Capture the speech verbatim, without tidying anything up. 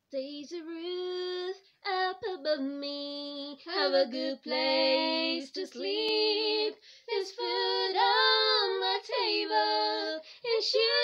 Daisy Ruth up above me, have a good place to sleep. There's food on my table and shoes